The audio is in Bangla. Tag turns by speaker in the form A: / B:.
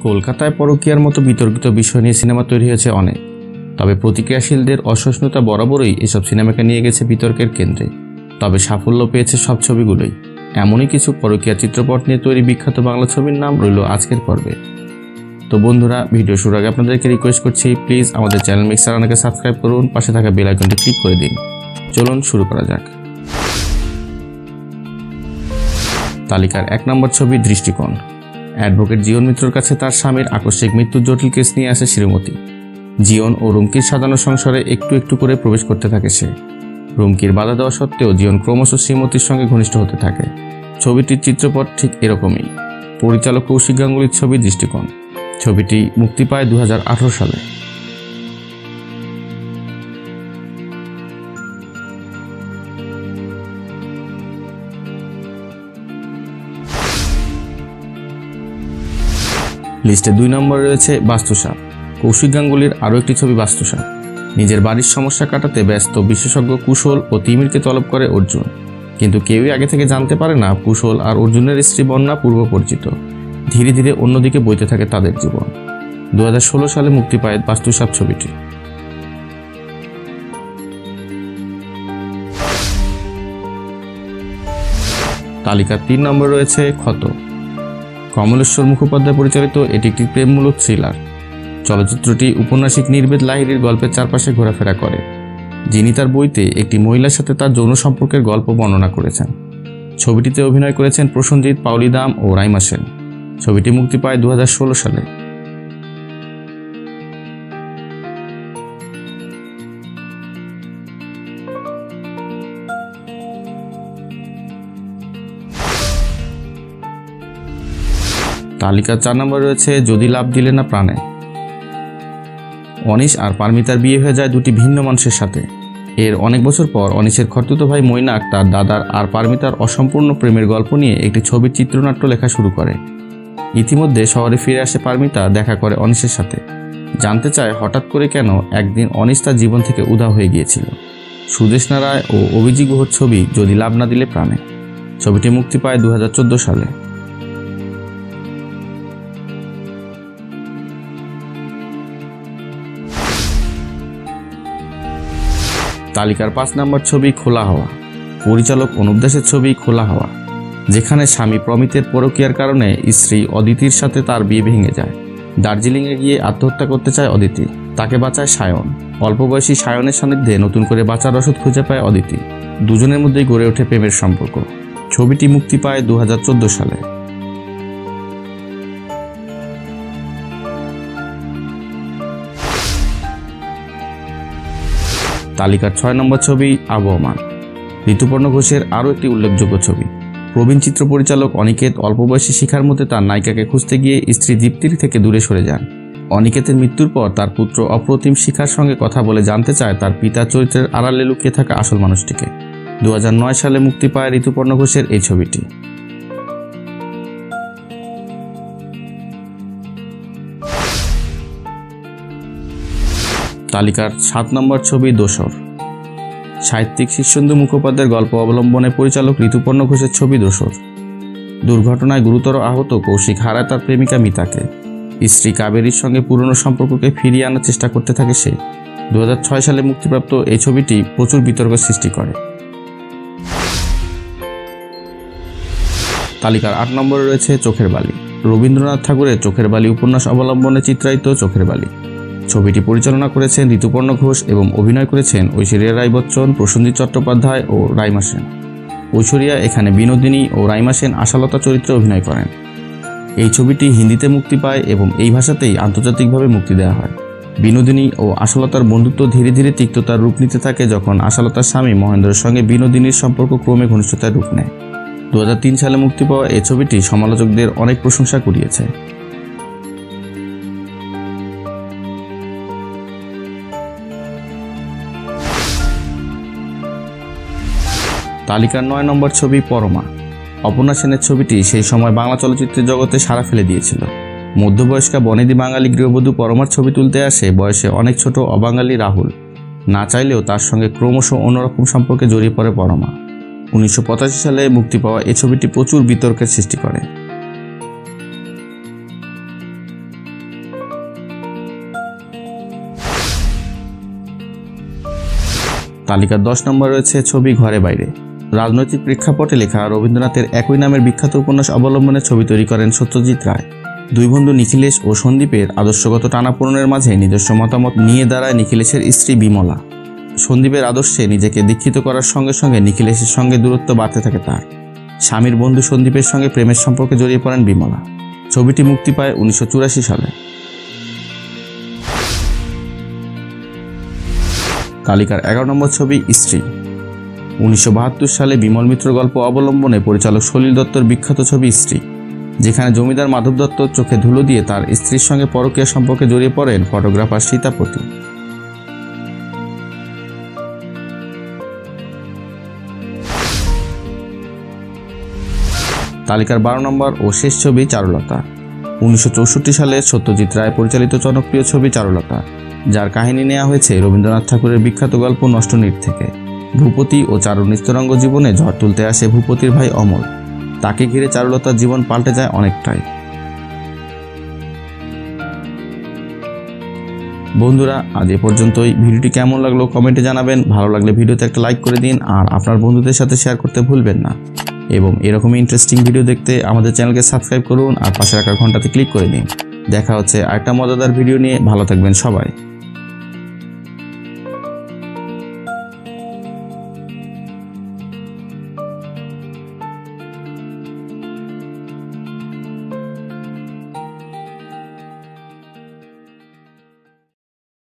A: কলকাতায় পরকীয়ার মতো বিতর্কিত বিষয় নিয়ে সিনেমা তৈরি হয়েছে অনেক, তবে প্রতিক্রিয়াশীলদের অসহিষ্ণুতা বরাবরই এসব সিনেমাকে নিয়ে গেছে বিতর্কের কেন্দ্রে। তবে সাফল্য পেয়েছে সব ছবিগুলোই। এমনই কিছু পরকীয়া চিত্রপট নিয়ে তৈরি বিখ্যাত বাংলা ছবির নাম রইল আজকের পর্বে। তো বন্ধুরা, ভিডিও শুরুর আগে আপনাদেরকে রিকোয়েস্ট করছি, প্লিজ আমাদের চ্যানেল মিক্সার রানাকে সাবস্ক্রাইব করুন, পাশে থাকা বেল আইকনটি ক্লিক করে দিন। চলুন শুরু করা যাক। তালিকার 1 নম্বর ছবি দৃষ্টিকোণ। অ্যাডভোকেট জীবন মিত্রর কাছে তার স্বামীর আকস্মিক মৃত্যুর জটিল কেস নিয়ে আসে শ্রীমতী। জীবন ও রুমকির সাজানো সংসারে একটু একটু করে প্রবেশ করতে থাকে সে। রুমকির বাধা দেওয়া সত্ত্বেও জীবন ক্রমশ শ্রীমতীর সঙ্গে ঘনিষ্ঠ হতে থাকে। ছবিটির চিত্রপট ঠিক এরকমই। পরিচালক কৌশিক গাঙ্গুলির ছবি দৃষ্টিকোণ। ছবিটি মুক্তি পায় 2018 সালে। লিস্টে 2 নম্বরে রয়েছে বাস্তুসাপ। কৌশিক গাঙ্গুলির আরও একটি ছবি বাস্তুসাপ। নিজের বাড়ির সমস্যা কাটাতে ব্যস্ত বিশেষজ্ঞ কুশল ও তিমিরকে তলব করে অর্জুন, কিন্তু কেউই আগে থেকে জানতে পারে না কুশল আর অর্জুনের স্ত্রী বন্যা পূর্ব পরিচিত। ধীরে ধীরে অন্যদিকে বইতে থাকে তাদের জীবন। 2016 সালে মুক্তি পায় বাস্তুসাপ ছবিটি। তালিকার 3 নম্বরে রয়েছে ক্ষত। কমলেশ্বর মুখোপাধ্যায় পরিচালিত এটি একটি প্রেমমূলক থ্রিলার। চলচ্চিত্রটি উপন্যাসিক নির্বেদ লাহিড়ীর গল্পের চারপাশে ঘোরাফেরা করে, যিনি তার বইতে একটি মহিলার সাথে তার যৌন সম্পর্কের গল্প বর্ণনা করেছেন। ছবিটিতে অভিনয় করেছেন প্রসেনজিৎ, পাওলি দাম ও রাইমা সেন। ছবিটি মুক্তি পায় 2016 সালে। তালিকার 4 নম্বরে রয়েছে যদি লাভ দিলে না প্রাণে। অনিশ আর পারমিতার বিয়ে হয়ে যায় দুটি ভিন্ন মানুষের সাথে। এর অনেক বছর পর অনিশের খরতুতো ভাই মৈনাক তার দাদার আর পারমিতার অসম্পূর্ণ প্রেমের গল্প নিয়ে একটি ছবির চিত্রনাট্য লেখা শুরু করে। ইতিমধ্যে শহরে ফিরে আসে পারমিতা, দেখা করে অনিশের সাথে। জানতে চায় হঠাৎ করে কেন একদিন অনিশ তার জীবন থেকে উধাও হয়ে গিয়েছিল। সুদেষ্ণা রায় ও অভিজিৎ গুহর ছবি যদি লাভ না দিলে প্রাণে। ছবিটি মুক্তি পায় 2014 সালে। তালিকার 5 নম্বর ছবি খোলা হাওয়া। পরিচালক অনুপ দাসের ছবি খোলা হাওয়া, যেখানে স্বামী প্রমিতের পরকীয়ার কারণে স্ত্রী অদিতির সাথে তার বিয়ে ভেঙে যায়। দার্জিলিংয়ে গিয়ে আত্মহত্যা করতে চায় অদিতি, তাকে বাঁচায় সায়ন। অল্প বয়সী সায়নের সান্নিধ্যে নতুন করে বাঁচার ওষুধ খুঁজে পায় অদিতি। দুজনের মধ্যেই গড়ে ওঠে প্রেমের সম্পর্ক। ছবিটি মুক্তি পায় 2014 সালে। তালিকার 6 নম্বর ছবি আবহমান। ঋতুপর্ণ ঘোষের আরও একটি উল্লেখযোগ্য ছবি। প্রবীণ চিত্র পরিচালক অনিকেত অল্প বয়সী শিখার মধ্যে তার নায়িকাকে খুঁজতে গিয়ে স্ত্রী দীপ্তির থেকে দূরে সরে যান। অনিকেতের মৃত্যুর পর তার পুত্র অপ্রতিম শিখার সঙ্গে কথা বলে জানতে চায় তার পিতার চরিত্রের আড়ালে লুকিয়ে থাকা আসল মানুষটিকে। 2009 সালে মুক্তি পায় ঋতুপর্ণ ঘোষের এই ছবিটি। তালিকার 7 নম্বর ছবি দোসর। সাহিত্যিক শীর্ষেন্দু মুখোপাধ্যায়ের গল্প অবলম্বনে পরিচালক ঋতুপর্ণ ঘোষের ছবি দোসর। দুর্ঘটনায় গুরুতর আহত কৌশিক হারায় তার প্রেমিকা মিতাকে। স্ত্রী কাবেরীর সঙ্গে পুরনো সম্পর্ককে ফিরিয়ে আনার চেষ্টা করতে থাকে সে। 2006 সালে মুক্তিপ্রাপ্ত এই ছবিটি প্রচুর বিতর্ক সৃষ্টি করে। তালিকার 8 নম্বরে রয়েছে চোখের বালি। রবীন্দ্রনাথ ঠাকুরের চোখের বালি উপন্যাস অবলম্বনে চিত্রায়িত চোখের বালি। ছবিটি পরিচালনা করেছেন ঋতুপর্ণ ঘোষ এবং অভিনয় করেছেন ঐশ্বরিয়া রায় বচ্চন, প্রসেনজিৎ চট্টোপাধ্যায় ও রাইমা সেন। ঐশ্বরিয়া এখানে বিনোদিনী ও রাইমা সেন আশালতা চরিত্রে অভিনয় করেন। এই ছবিটি হিন্দিতে মুক্তি পায় এবং এই ভাষাতেই আন্তর্জাতিকভাবে মুক্তি দেওয়া হয়। বিনোদিনী ও আশালতার বন্ধুত্ব ধীরে ধীরে তিক্ততার রূপ নিতে থাকে যখন আশালতার স্বামী মহেন্দ্রের সঙ্গে বিনোদিনীর সম্পর্ক ক্রমে ঘনিষ্ঠতার রূপ নেয়। 2003 সালে মুক্তি পাওয়া এই ছবিটি সমালোচকদের অনেক প্রশংসা কুড়িয়েছে। তালিকার 9 নম্বর ছবি পরমা। অপর্ণা সেনের ছবিটি সেই সময় বাংলা চলচ্চিত্রের জগতে সাড়া ফেলে দিয়েছিল। মধ্যবয়স্কা বনেদি বাঙালি গৃহবধূ পরমার ছবি তুলতে আসে বয়সে অনেক ছোট অবাঙালি রাহুল। না চাইলেও তার সঙ্গে ক্রমশ অন্যরকম সম্পর্কে জড়িয়ে পড়ে পরমা। 1985 সালে মুক্তি পাওয়া এই ছবিটি প্রচুর বিতর্কের সৃষ্টি করে। তালিকার 10 নম্বর রয়েছে ছবি ঘরে বাইরে। রাজনৈতিক প্রেক্ষাপটে লেখা রবীন্দ্রনাথের একই নামের বিখ্যাত উপন্যাস অবলম্বনে ছবি তৈরি করেন সত্যজিৎ রায়। দুই বন্ধু নিখিলেশ ও সন্দীপের আদর্শগত টানাপোড়েনের মাঝে নিজস্ব মতামত নিয়ে দাঁড়ায় নিখিলেশের স্ত্রী বিমলা। সন্দীপের আদর্শে নিজেকে দীক্ষিত করার সঙ্গে সঙ্গে নিখিলেশের সঙ্গে দূরত্ব বাড়তে থাকে তার। স্বামীর বন্ধু সন্দীপের সঙ্গে প্রেমের সম্পর্কে জড়িয়ে পড়েন বিমলা। ছবিটি মুক্তি পায় 1984 সালে। তালিকার 11 নম্বর ছবি স্ত্রী। 1972 সালে বিমল মিত্র গল্প অবলম্বনে পরিচালক সলিল দত্তর বিখ্যাত ছবি স্ত্রী, যেখানে জমিদার মাধব দত্ত চোখে ধুলো দিয়ে তার স্ত্রীর সঙ্গে পরকীয়া সম্পর্কে জড়িয়ে পড়েন ফটোগ্রাফার সীতাপতি। তালিকার 12 নম্বর ও শেষ ছবি চারুলতা। 1964 সালে সত্যজিৎ রায় পরিচালিত জনপ্রিয় ছবি চারুলতা, যার কাহিনী নেওয়া হয়েছে রবীন্দ্রনাথ ঠাকুরের বিখ্যাত গল্প নষ্টনীড় থেকে। ভূপতি ও চারুর নিস্তরঙ্গ জীবনে ঝড় তুলতে আসে ভূপতির ভাই অমল। তাকে ঘিরে চারুলতার জীবন পাল্টে যায় অনেকটাই। বন্ধুরা, আজ এ পর্যন্তই। ভিডিওটি কেমন লাগলো কমেন্টে জানাবেন। ভালো লাগলে ভিডিওতে একটা লাইক করে দিন আর আপনার বন্ধুদের সাথে শেয়ার করতে ভুলবেন না। এবং এরকমই ইন্টারেস্টিং ভিডিও দেখতে আমাদের চ্যানেলকে সাবস্ক্রাইব করুন আর পাশে রাখা ঘন্টাতে ক্লিক করে দিন। দেখা হচ্ছে আরেকটা মজাদার ভিডিও নিয়ে। ভালো থাকবেন সবাই।